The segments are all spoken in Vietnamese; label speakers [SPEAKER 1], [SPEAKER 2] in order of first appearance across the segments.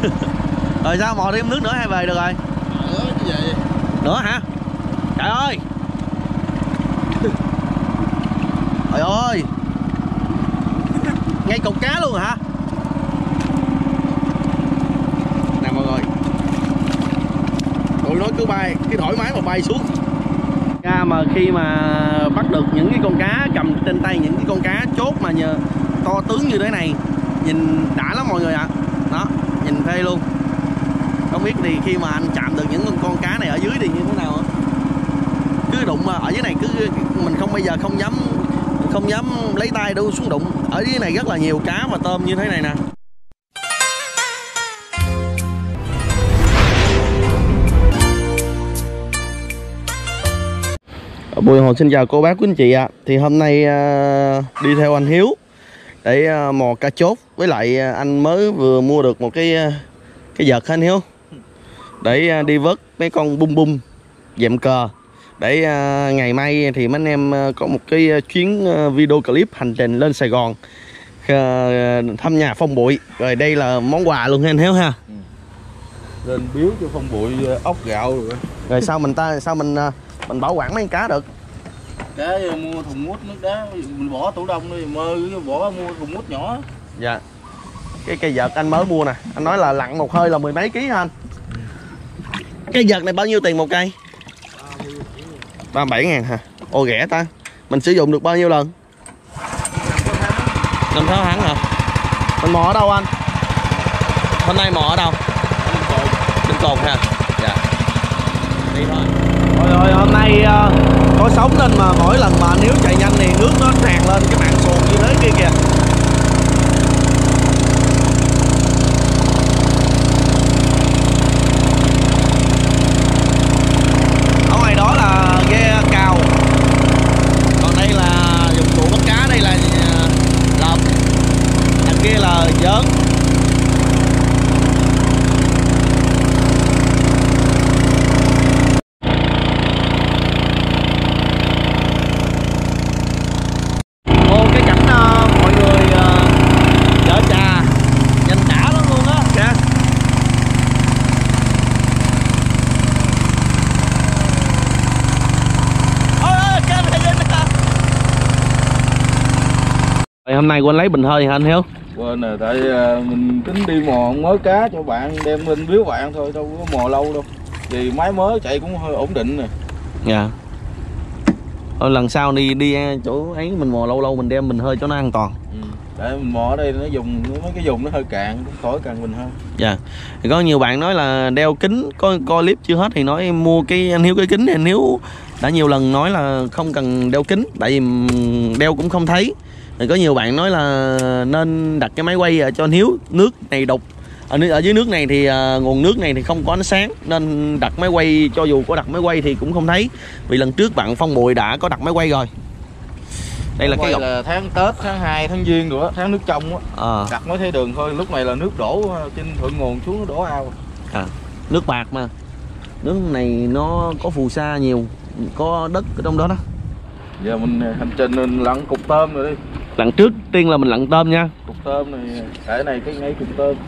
[SPEAKER 1] Rồi sao mò thêm nước nữa hay về được rồi? Nữa hả? Trời ơi. Trời ơi. Ngay cục cá luôn hả? Nè mọi người, tụi nó cứ bay, cái thoải mái mà bay xuống. Mà khi mà bắt được những cái con cá, cầm trên tay những cái con cá chốt mà to tướng như thế này, nhìn đã lắm mọi người ạ. Đó, nhìn phê luôn. Không biết thì khi mà anh chạm được những con cá này ở dưới thì như thế nào? Cứ đụng mà ở dưới này cứ mình bây giờ không dám lấy tay đâu xuống đụng. Ở dưới này rất là nhiều cá và tôm như thế này nè. Bùi Hồ xin chào cô bác quý anh chị ạ. Thì hôm nay đi theo anh Hiếu để mò cá chốt, với lại anh mới vừa mua được một cái vợt anh Hiếu, để đi vớt mấy con bung bung dẹm cờ, để ngày mai thì mấy anh em có một cái chuyến video clip hành trình lên Sài Gòn thăm nhà Phong Bụi. Rồi đây là món quà luôn anh Hiếu ha.
[SPEAKER 2] Lên biếu cho Phong Bụi ốc gạo rồi
[SPEAKER 1] sao mình bảo quản mấy con cá được?
[SPEAKER 2] Cá mua thùng mút nước đá, mình bỏ tủ đông đi, bỏ mua thùng mút nhỏ.
[SPEAKER 1] Dạ. Cái cây vợt anh mới mua nè, anh nói là lặn một hơi là 10 mấy ký hả anh? Cái vợt này bao nhiêu tiền một cây? 37.000 hả? Ồ rẻ ta. Mình sử dụng được bao nhiêu lần? 5-6 tháng hả? Mình mò ở đâu anh? Hôm nay mò ở đâu? Trên cồn ha. Dạ. Đi thôi. Rồi hôm nay có sóng nên mà mỗi lần mà nếu chạy nhanh thì nước nó tràn lên cái mạn xuồng như thế kia kìa. Ở ngoài đó là ghe cào, còn đây là dụng cụ bắt cá. Đây là lợp, đằng kia là vớn. Hôm nay quên lấy bình hơi hả anh Hiếu?
[SPEAKER 2] Quên rồi, tại mình tính đi mò mới cá cho bạn đem lên biếu bạn thôi, đâu có mò lâu đâu. Vì máy mới chạy cũng hơi ổn định nè.
[SPEAKER 1] Dạ. Thôi lần sau đi chỗ ấy mình mò lâu mình đem bình hơi cho nó an toàn.
[SPEAKER 2] Tại mình mò ở đây nó dùng mấy cái dùng nó hơi cạn, cũng khỏi cần bình hơi.
[SPEAKER 1] Dạ. Thì có nhiều bạn nói là đeo kính, coi clip chưa hết thì nói mua cái anh Hiếu cái kính. Thì anh Hiếu đã nhiều lần nói là không cần đeo kính, tại vì đeo cũng không thấy. Thì có nhiều bạn nói là nên đặt cái máy quay cho anh Hiếu, nước này đục ở dưới nước này thì nguồn nước này thì không có ánh sáng, nên đặt máy quay, cho dù có đặt máy quay thì cũng không thấy. Vì lần trước bạn Phong Bụi đã có đặt máy quay rồi. Đây là cái gọc
[SPEAKER 2] là tháng Tết, tháng 2, tháng Giêng rồi đó, tháng nước trong á. Đặt mới thấy đường thôi, lúc này là nước đổ trên thượng nguồn xuống, nó đổ ao.
[SPEAKER 1] Nước bạc mà. Nước này nó có phù sa nhiều, có đất ở trong đó đó.
[SPEAKER 2] Giờ mình hành trình mình lặn cục tôm rồi đi.
[SPEAKER 1] Lặn trước tiên là mình lặn tôm nha.
[SPEAKER 2] Cục tôm này, cái này cái ngay cục tôm.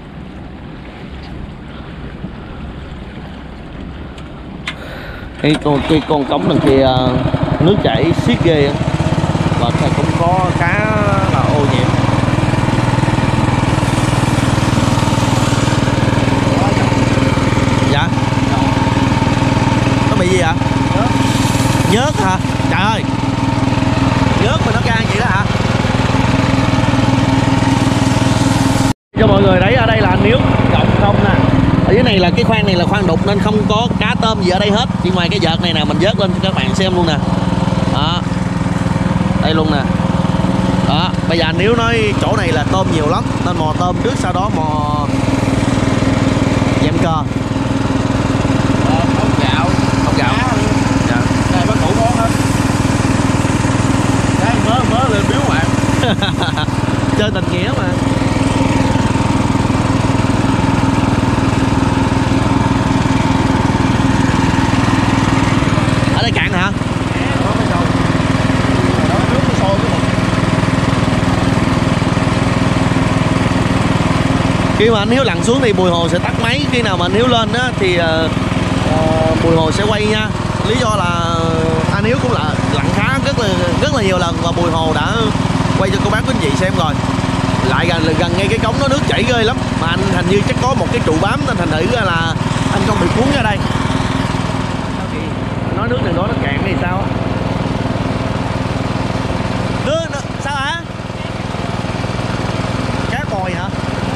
[SPEAKER 1] Cái con cống đằng kia nước chảy xiết ghê, và cũng có cá là ô nhiễm. Dạ. Nó bị gì ạ? Nhớt hả? Trời ơi, nhớt mà nó can vậy đó hả? Cho mọi người thấy ở đây là Hiếu rộng không nè. Ở dưới này là cái khoang này là khoang đục nên không có cá tôm gì ở đây hết. Chỉ ngoài cái vợt này nè, mình vớt lên cho các bạn xem luôn nè. Đó. Đây luôn nè. Đó, bây giờ Hiếu nói chỗ này là tôm nhiều lắm nên mò tôm trước, sau đó mò dẹm cờ. Ốc gạo. Dạ.
[SPEAKER 2] Đây bắt đủ món hết. Cái mớ lên biếu bạn.
[SPEAKER 1] Chơi tình nghĩa mà. Ở đây cạn hả? Khi mà anh Hiếu lặn xuống thì Bùi Hồ sẽ tắt máy, khi nào mà anh Hiếu lên á thì Bùi Hồ sẽ quay nha. Lý do là anh Hiếu cũng là lặn khá rất là nhiều lần và Bùi Hồ đã quay cho cô bác quý anh chị xem rồi. Lại gần ngay cái cống nó nước chảy ghê lắm, mà anh hình như chắc có một cái trụ bám nên thành thử ra là anh không bị cuốn ra đây. Nói nước này đó nó cạn hay sao á? Sao hả? Cá koi hả?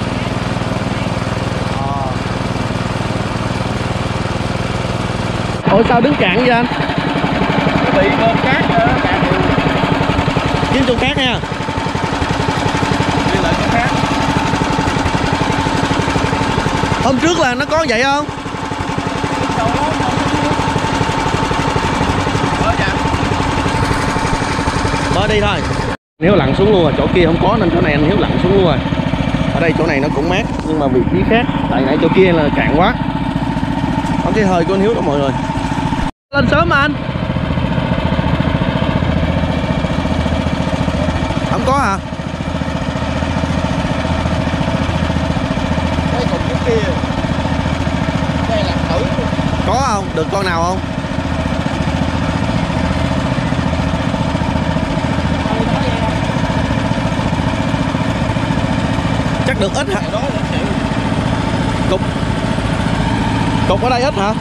[SPEAKER 1] Ủa sao đứng cạn vậy anh?
[SPEAKER 2] Bị con cát cạn nhiều.
[SPEAKER 1] Kiếm chỗ khác nha.
[SPEAKER 2] Đi lại con cát.
[SPEAKER 1] Hôm trước là nó có vậy không? Mở đi thôi. Nếu lặn xuống luôn rồi, chỗ kia không có nên chỗ này anh Hiếu lặn xuống luôn rồi. Ở đây chỗ này nó cũng mát nhưng mà vị trí khác, tại nãy chỗ kia là cạn quá. Không cái hơi của anh Hiếu đó mọi người. Lên sớm mà anh. Không có hả?
[SPEAKER 2] Đây còn cái kia. Đây là thử.
[SPEAKER 1] Có không? Được con nào không? Chắc được ít hả? Cục ở đây ít hả?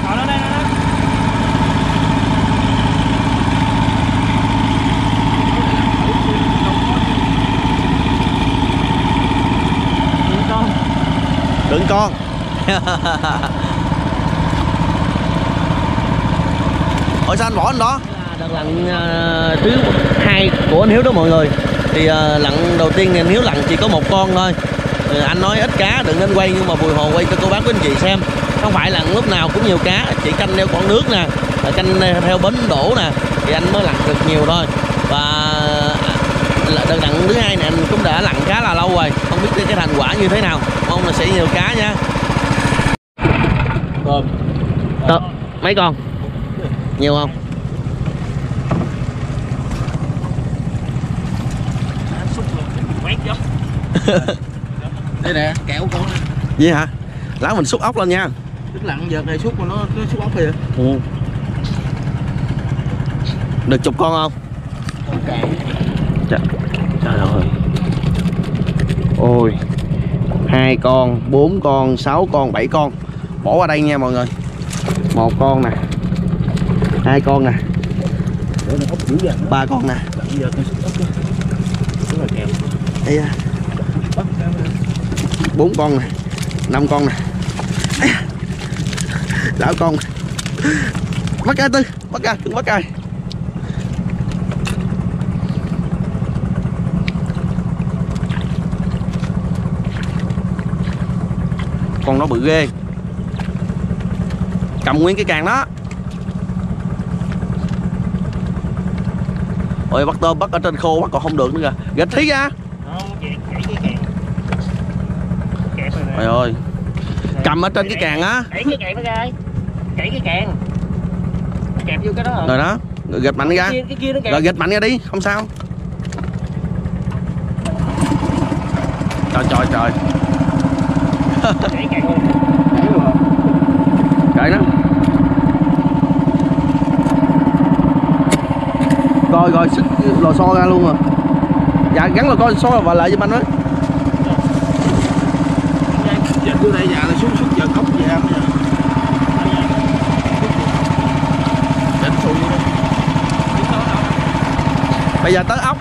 [SPEAKER 1] Đừng con. Ủa sao anh bỏ anh đó? Đợt lặn thứ 2 của anh Hiếu đó mọi người. Thì lặn đầu tiên thì anh Hiếu lặn chỉ có một con thôi. Anh nói ít cá đừng nên quay, nhưng mà Bùi Hồ quay cho cô bác quý anh chị xem. Không phải lặn lúc nào cũng nhiều cá, chỉ canh theo con nước nè, canh theo bến đổ nè thì anh mới lặn được nhiều thôi. Và đợt lặn thứ 2 này anh cũng đã lặn khá là lâu rồi, không biết cái thành quả như thế nào, mong là sẽ nhiều cá nha. Mấy con? Nhiều không?
[SPEAKER 2] Đây nè, kẹo con nè.
[SPEAKER 1] Gì hả? Lát mình xúc ốc lên nha.
[SPEAKER 2] Tức lặn giờ này xúc mà nó xúc ốc kìa.
[SPEAKER 1] Ừ. Được chục con không?
[SPEAKER 2] Con cạn.
[SPEAKER 1] Trời ơi. Ôi. 2 con, 4 con, 6 con, 7 con. Bỏ qua đây nha mọi người. 1 con nè. 2 con nè. 3 con nè. Đây à. 4 con nè. 5 con nè. Lão con. Bắt ra Tư, bắt ra, đừng bắt ra. Con nó bự ghê. Cầm nguyên cái càng đó. Ôi bắt tôm bắt ở trên khô bắt còn không được nữa kìa. Gạch thí ra. Trời ơi. Cầm ở trên cái càng á.
[SPEAKER 3] Đẩy cái càng nó ra. Đẩy cái càng. Kẹp vô cái đó hả?
[SPEAKER 1] Rồi đó. Rồi gạch mạnh ra.
[SPEAKER 3] Cái kia nó kẹp.
[SPEAKER 1] Rồi gạch mạnh ra đi, không sao. Trời trời trời.
[SPEAKER 3] Đẩy càng luôn.
[SPEAKER 1] Kệ nó. Rồi xích lò xo ra luôn rồi. Dạ gắn lò xo và lại giùm anh ấy.
[SPEAKER 2] Giờ cứ đây là xúc giờ ốc về ăn nha. Đánh xù đi.
[SPEAKER 1] Bây giờ tới ốc.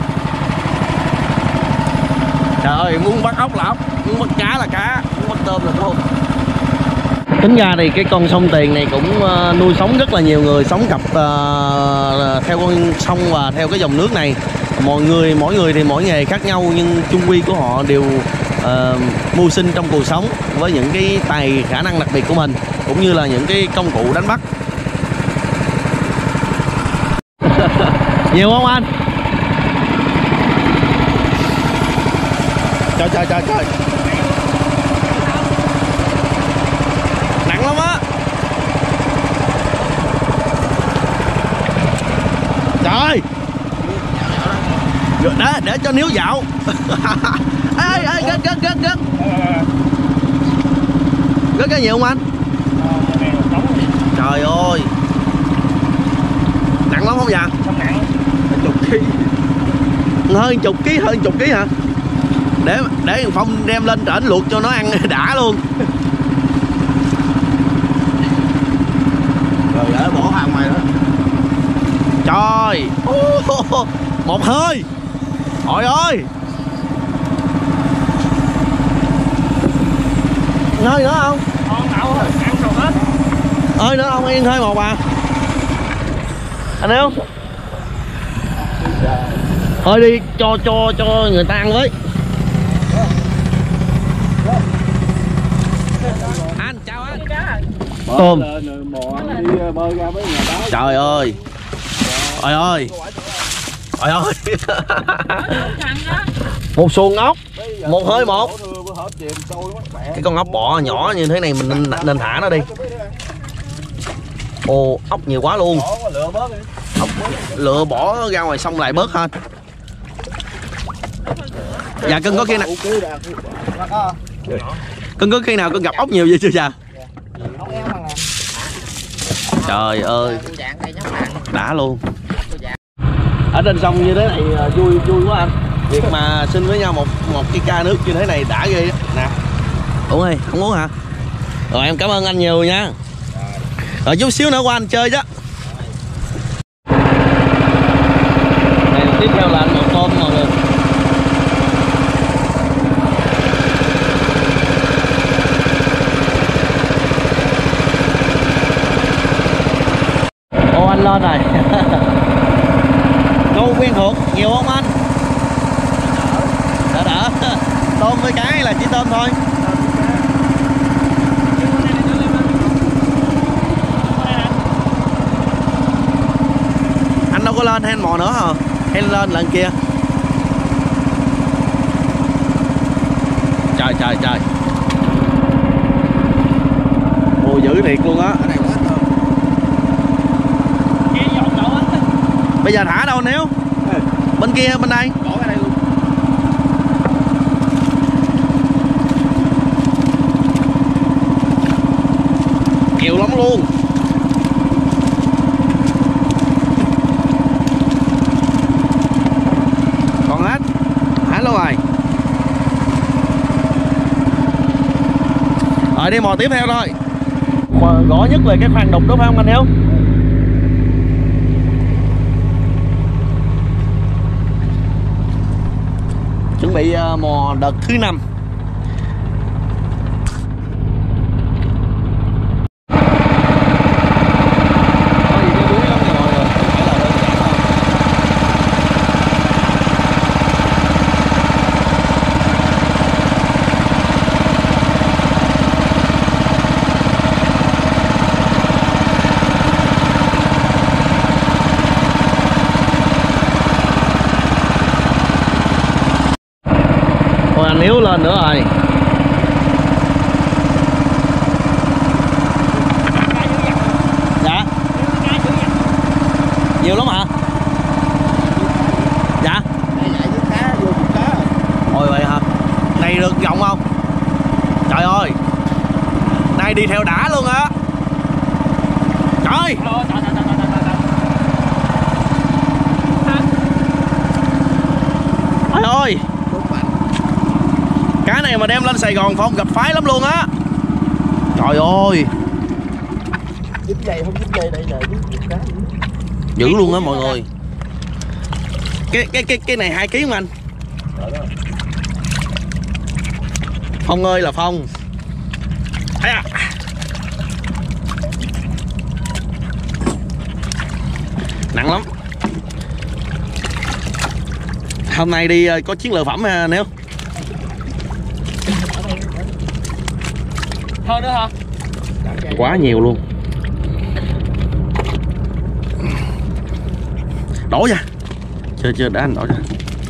[SPEAKER 1] Trời ơi, muốn bắt ốc là ốc, muốn bắt cá là cá, muốn bắt tôm là tôm. Tính ra thì cái con sông Tiền này cũng nuôi sống rất là nhiều người sống cặp theo con sông và theo cái dòng nước này. Mỗi người thì mỗi nghề khác nhau, nhưng chung quy của họ đều mưu sinh trong cuộc sống với những cái tài khả năng đặc biệt của mình, cũng như là những cái công cụ đánh bắt. Nhiều không anh? Trời trời trời trời. Nặng lắm á. Trời. Đó, để cho níu dạo. Ê ê gớt. Có cái nhiều không anh? Trời ơi, nặng lắm không dạ?
[SPEAKER 3] Không nặng.
[SPEAKER 2] Chục ký.
[SPEAKER 1] Hơn chục ký hả? Để thằng Phong đem lên trển luộc cho nó ăn đã luôn.
[SPEAKER 2] Rồi để bỏ hàng mày đó.
[SPEAKER 1] Trời, một hơi. Trời ơi, hơi nữa không?
[SPEAKER 3] Con đậu ăn rồi hết.
[SPEAKER 1] Hơi nữa không? Yên hơi một à. Anh hiểu không? Thôi đi cho người ta ăn với. Anh chào anh. Tôm. Trời ơi. Trời ơi. Trời ơi. Một xuồng ốc, một hơi một. Cái con ốc bọ nhỏ như thế này mình nên thả nó đi. Ồ, ốc nhiều quá luôn. Ốc lựa bỏ ra ngoài sông lại bớt ha. Dạ cưng có khi nào cưng gặp ốc nhiều vậy chưa dạ? Trời ơi, đã luôn. Ở trên sông như thế này vui quá anh. Việc mà xin với nhau một cái ca nước như thế này đã ghê á. Nè, uống đi, không uống hả? Rồi em cảm ơn anh nhiều nha. Rồi chút xíu nữa qua anh chơi chứ. Này, tiếp theo là anh một tôm mọi người. Ô anh lên rồi. Câu quen thuộc nhiều không anh? Đỡ. Tôm với cá hay là chỉ tôm thôi? Anh đâu có lên hay mò nữa hả? Hay lên lần kia? Trời. Ồ dữ thiệt luôn á. Bây giờ thả đâu anh Hiếu? Bên kia bên đây?
[SPEAKER 2] Bỏ cái đây luôn.
[SPEAKER 1] Nhiều lắm luôn. Còn hết. Thả luôn rồi. Rồi đi mò tiếp theo thôi. Mà gõ nhất về cái khoang đục đó phải không anh Hiếu? Chuẩn bị mò đợt thứ 5. Anh Hiếu lên nữa rồi. Dạ. Nhiều lắm hả? Dạ. Ôi vậy hả? Này được rộng không? Trời ơi. Này đi theo đã luôn á. Trời. Trời ơi. Cá này mà đem lên Sài Gòn Phong gặp phái lắm luôn á. Trời ơi.
[SPEAKER 2] Dính dây không dính dây đây nè, cá
[SPEAKER 1] dữ luôn á mọi người. Cái này 2 kg không anh? Phong ơi là Phong. À. Nặng lắm. Hôm nay đi có chiến lợi phẩm ha Nếu.
[SPEAKER 3] Thôi nữa hả?
[SPEAKER 1] Quá nhiều luôn. Đổ ra. Chưa để anh đổ ra.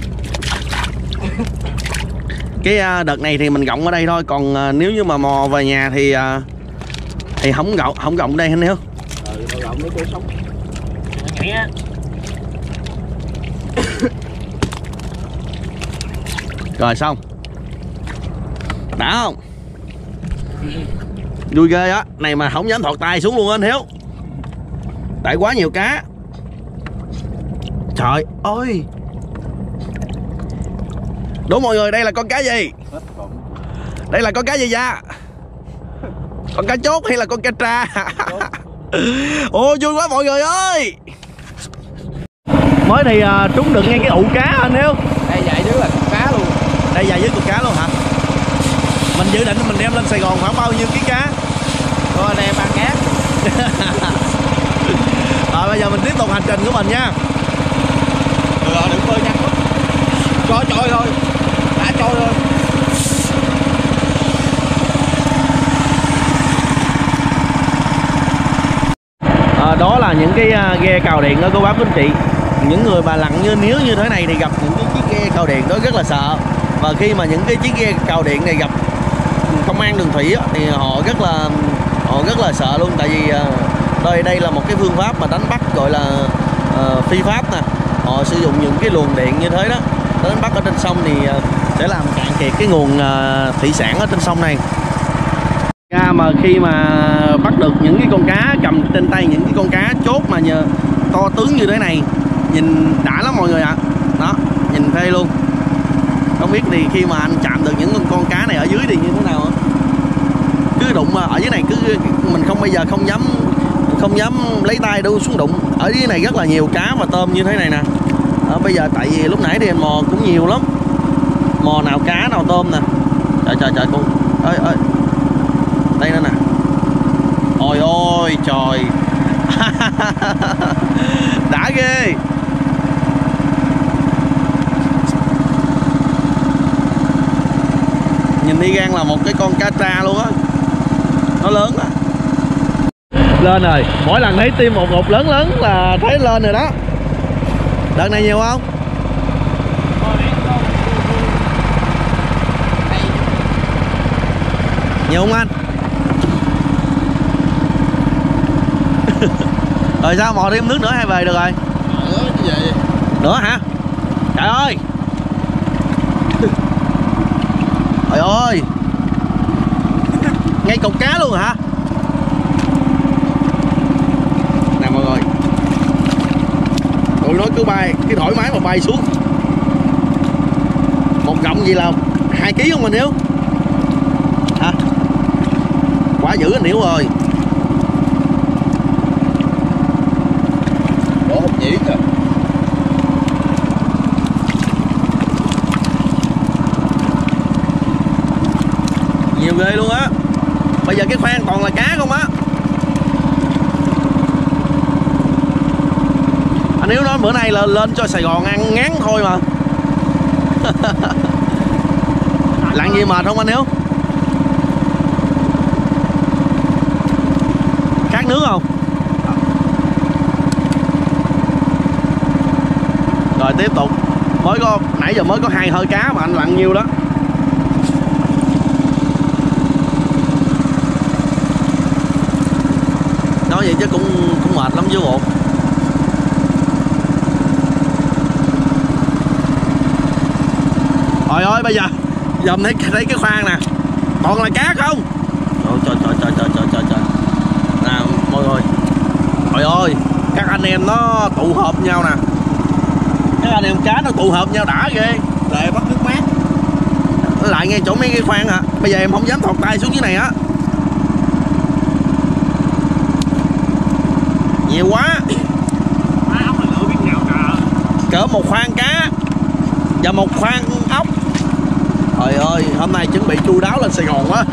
[SPEAKER 1] Cái đợt này thì mình gọng ở đây thôi, còn nếu như mà mò về nhà thì không gọng đây anh Hiếu.
[SPEAKER 2] Gọng nó có sống.
[SPEAKER 1] Rồi xong. Đã không? Vui ghê á, này mà không dám thọt tay xuống luôn á anh Hiếu. Tại quá nhiều cá. Trời ơi. Đố mọi người đây là con cá gì? Đây là con cá gì vậy? Con cá chốt hay là con cá tra? Ô vui quá mọi người ơi. Mới thì trúng được ngay cái ụ cá anh Hiếu.
[SPEAKER 2] Đây dài dưới là cá luôn.
[SPEAKER 1] Đây dài dưới cục cá luôn hả? Mình dự định mình đem lên Sài Gòn khoảng bao nhiêu ký cá?
[SPEAKER 2] Rồi anh em ăn cát.
[SPEAKER 1] Rồi bây giờ mình tiếp tục hành trình của mình nha.
[SPEAKER 2] Rồi đừng bơi nhanh quá. Cho trôi thôi. Đã trôi thôi.
[SPEAKER 1] Đó là những cái ghe cào điện đó cô bác quý anh chị. Những người mà lặn như níu như thế này thì gặp những cái chiếc ghe cào điện đó rất là sợ. Và khi mà những cái chiếc ghe cào điện này gặp công an đường thủy thì họ rất là sợ luôn. Tại vì đây là một cái phương pháp mà đánh bắt gọi là phi pháp nè. Họ sử dụng những cái luồng điện như thế đó đánh bắt ở trên sông thì sẽ làm cạn kiệt cái nguồn thủy sản ở trên sông này. Mà khi mà bắt được những cái con cá, cầm trên tay những cái con cá chốt mà to tướng như thế này, nhìn đã lắm mọi người ạ. Đó, nhìn phê luôn. Không biết thì khi mà anh chạm được những con cá này ở dưới thì như thế nào. Cứ đụng mà ở dưới này, cứ mình không dám lấy tay đâu xuống đụng. Ở dưới này rất là nhiều cá và tôm như thế này nè. Bây giờ tại vì lúc nãy thì mò cũng nhiều lắm. Mò nào cá nào tôm nè. Trời con ơi ơi. Đây nữa nè. Ôi ôi trời. Đã ghê. Nhìn đi gan là một cái con cá tra luôn á. Nó lớn á. Lên rồi. Mỗi lần thấy tim một ngụm lớn là thấy lên rồi đó. Đợt này nhiều không? Nhiều không anh? Rồi sao mò thêm nước nữa hay về được rồi?
[SPEAKER 2] Nữa như vậy.
[SPEAKER 1] Nữa hả? Trời ơi. Trời ơi. Ngay cục cá luôn hả? Nè mọi người. Tụi nó cứ bay, cái thoải mái mà bay xuống. Một cọng gì là 2 kg không anh Hiếu? Hả? Quá dữ anh Hiếu ơi.
[SPEAKER 2] Bỏ hộp nhĩ kìa.
[SPEAKER 1] Nhiều ghê luôn á. Bây giờ cái khoang toàn là cá không á. Anh Hiếu nói bữa nay là lên cho Sài Gòn ăn ngán thôi mà. Lặn gì mệt không anh Hiếu? Khát nước không? Rồi tiếp tục. Nãy giờ mới có 2 hơi cá mà anh lặn nhiêu đó. Nói vậy chứ cũng mệt lắm chứ bộ. Trời ơi bây giờ dòm thấy cái khoang nè, toàn là cá không. Trời. Nè mọi người. Trời ơi, các anh em nó tụ họp nhau nè. Các anh em cá nó tụ họp nhau đã ghê.
[SPEAKER 2] Lại bắt nước mát.
[SPEAKER 1] Lại ngay chỗ mấy cái khoang hả? Bây giờ em không dám thọt tay xuống dưới này á. Nhiều quá. Cỡ một khoang cá và một khoang ốc. Trời ơi, hôm nay chuẩn bị chu đáo lên Sài Gòn quá.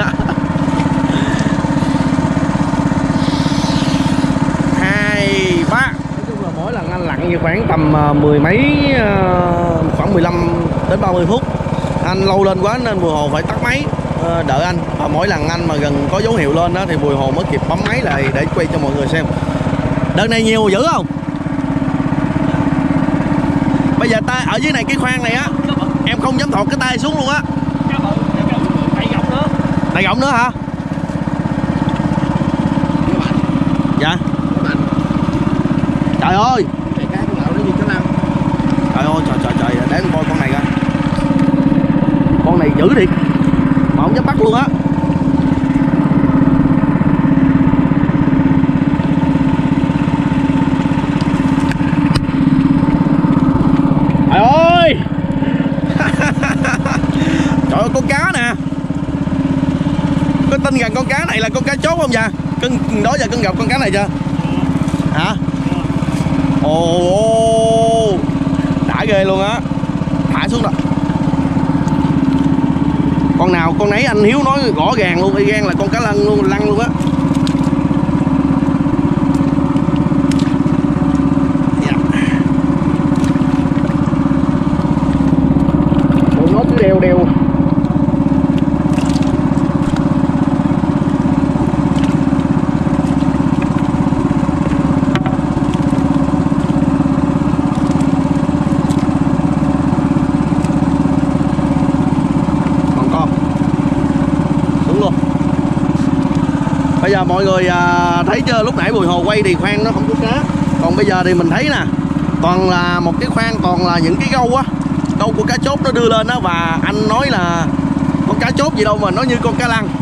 [SPEAKER 1] 2, 3. Nói chung là mỗi lần anh lặn như khoảng tầm mười mấy, khoảng 15 đến 30 phút. Anh lâu lên quá nên Bùi Hồ phải tắt máy đợi anh. Và mỗi lần anh mà gần có dấu hiệu lên đó thì Bùi Hồ mới kịp bấm máy lại để quay cho mọi người xem. Đợt này nhiều dữ không? Bây giờ ta ở dưới này cái khoang này á, em không dám thọt cái tay xuống luôn á. Tay gọng nữa hả? Dạ. Trời ơi. Trời ơi trời, để em coi con này coi. Con này dữ thiệt mà không dám bắt luôn á. có tin rằng con cá này là con cá chốt không dạ? Cưng đó giờ cưng gặp con cá này chưa? Hả? Ồ, đã ghê luôn á. Thả xuống rồi. Con nào con nấy anh Hiếu nói rõ ràng luôn, y gan là con cá lăng luôn á. Dạ. Nó cứ đều đều. Bây giờ mọi người thấy chưa, lúc nãy Bùi Hồ quay thì khoang nó không có cá. Còn bây giờ thì mình thấy nè, toàn là một cái khoang, toàn là những cái gâu á, gâu của cá chốt nó đưa lên đó. Và anh nói là con cá chốt gì đâu mà nó như con cá lăng.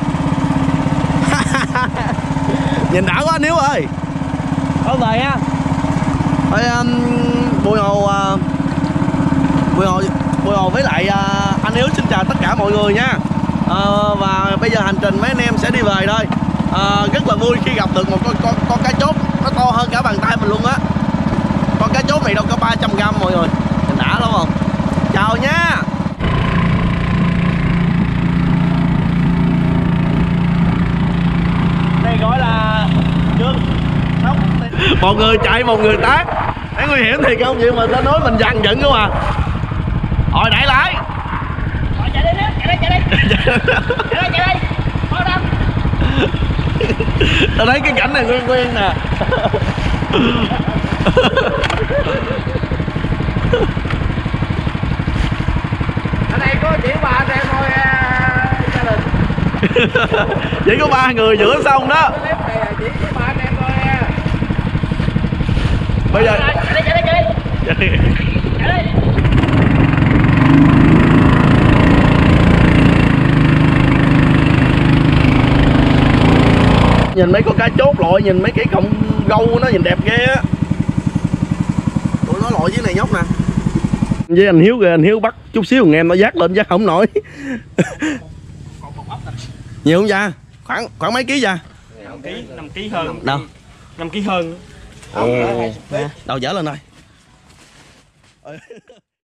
[SPEAKER 1] Nhìn đã quá anh Hiếu ơi.
[SPEAKER 3] Thôi về ha.
[SPEAKER 1] Thôi Bùi Hồ với lại anh Hiếu xin chào tất cả mọi người nha. Và bây giờ hành trình mấy anh em sẽ đi về thôi. Rất là vui khi gặp được một con cá chốt nó to hơn cả bàn tay mình luôn á. Con cá chốt này đâu có 300g mọi người. Mình đã lắm không? Chào nha.
[SPEAKER 3] Đây gọi là Dương sống.
[SPEAKER 1] Một người chạy một người tát. Thấy nguy hiểm thiệt không? Vậy mà ta nói mình dằn giận không à. Rồi đẩy lại.
[SPEAKER 3] Rồi chạy đi, chạy đây. Có đâu.
[SPEAKER 1] Tao thấy cái cảnh này quen nè.
[SPEAKER 3] Ở đây có chỉ 3 anh em thôi gia đình.
[SPEAKER 1] Chỉ có 3 người giữa sông đó.
[SPEAKER 3] Clip này là chỉ có 3 anh em thôi.
[SPEAKER 1] Bây giờ
[SPEAKER 3] chạy đi.
[SPEAKER 1] Nhìn mấy con cá chốt lội, nhìn mấy cái cọng gâu nó nhìn đẹp ghê á. Tụi nó lội dưới này nhóc nè. Với anh Hiếu kìa, anh Hiếu bắt chút xíu em nó dắt lên dắt không nổi. Nhiều không dạ? Khoảng mấy ký dạ?
[SPEAKER 3] 5 kg hơn.
[SPEAKER 1] Đâu?
[SPEAKER 3] 5 kg hơn.
[SPEAKER 1] Đâu dở lên đây.